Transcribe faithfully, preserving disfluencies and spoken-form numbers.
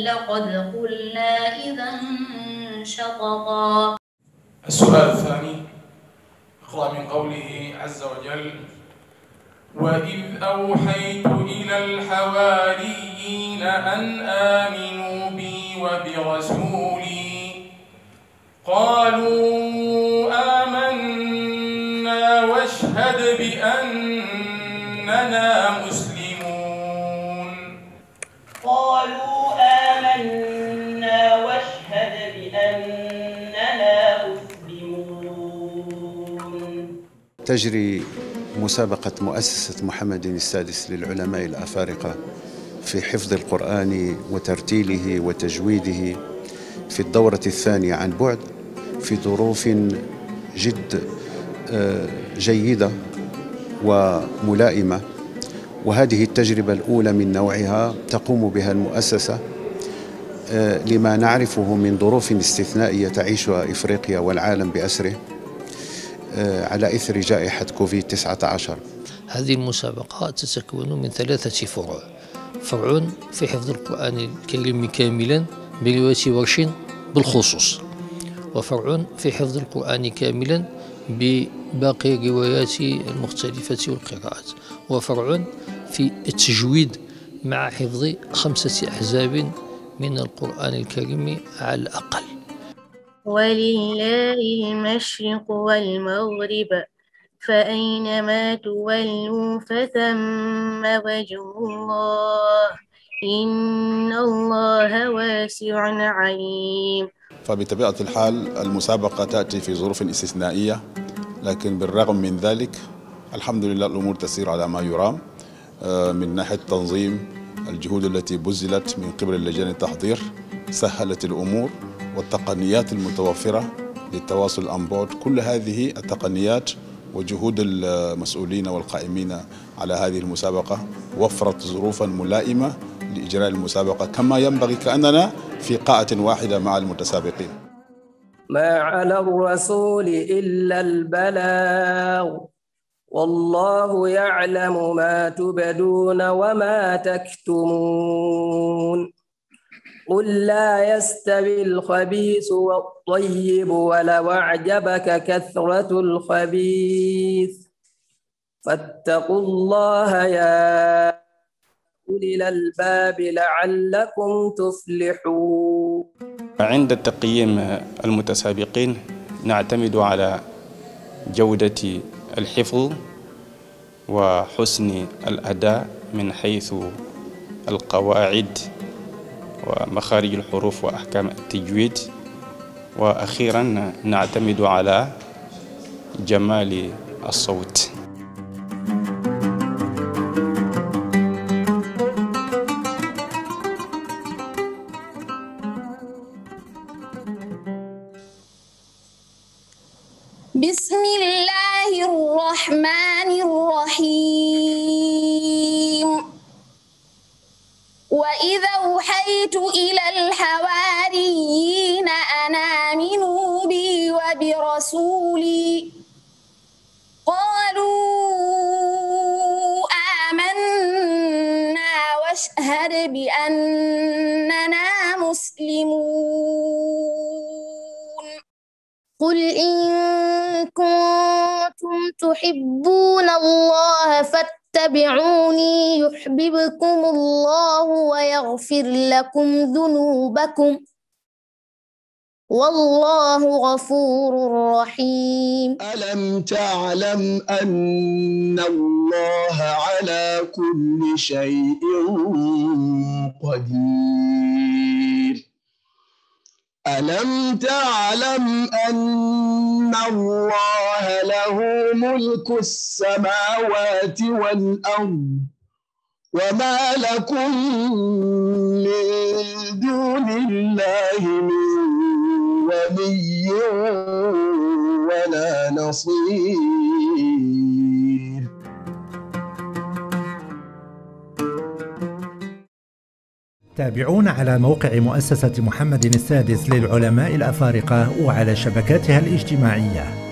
لقد قلنا إذا شططا. السؤال الثاني أخذ من قوله عز وجل: وإذ أوحيت إلى الحواريين أن آمنوا بي وبرسولي قالوا آمنا واشهد بأننا مسلمون. قالوا آمنا واشهد بأننا مسلمون. تجري مسابقة مؤسسة محمد السادس للعلماء الأفارقة في حفظ القرآن وترتيله وتجويده في الدورة الثانية عن بعد في ظروف جد جيدة وملائمة، وهذه التجربة الأولى من نوعها تقوم بها المؤسسة لما نعرفه من ظروف استثنائية تعيشها إفريقيا والعالم بأسره على إثر جائحة كوفيد تسعة عشر. هذه المسابقة تتكون من ثلاثة فروع: فرع في حفظ القرآن الكريم كاملا برواية ورش بالخصوص، وفرع في حفظ القرآن كاملا بباقي الروايات المختلفة والقراءات، وفرع في التجويد مع حفظ خمسة أحزاب من القرآن الكريم على الأقل. ولله المشرق والمغرب فأينما تولوا فثم وجه الله إن الله واسع عليم. فبطبيعة الحال المسابقة تأتي في ظروف استثنائية، لكن بالرغم من ذلك الحمد لله الأمور تسير على ما يرام من ناحية تنظيم. الجهود التي بذلت من قبل لجان التحضير سهلت الأمور، والتقنيات المتوفرة للتواصل عن بعد، كل هذه التقنيات وجهود المسؤولين والقائمين على هذه المسابقة وفرت ظروفا ملائمة لإجراء المسابقة كما ينبغي، كأننا في قاعة واحدة مع المتسابقين. ما على الرسول إلا البلاغ والله يعلم ما تبدون وما تكتمون. قل لا يستوي الخبيث والطيب ولو أعجبك كثرة الخبيث فاتقوا الله يا أولي الألباب لعلكم تفلحون. عند تقييم المتسابقين نعتمد على جودة الحفظ وحسن الأداء من حيث القواعد ومخارج الحروف وأحكام التجويد، وأخيرا نعتمد على جمال الصوت. بسم الله الرحمن الرحيم. وإذا أوحيت إلى الحواريين أن آمنوا بي وبرسولي قالوا آمنا واشهد بأننا مسلمون. قل إن كنتم تحبون الله فاتبعوني يحببكم الله ويغفر لكم ذنوبكم والله غفور رحيم. ألم تعلم أن الله على كل شيء قدير. ألم تعلم أن الله له ملك السماوات والأرض وما لكم من دون الله من ولي ولا نصير. تابعونا على موقع مؤسسة محمد السادس للعلماء الأفارقة وعلى شبكاتها الاجتماعية.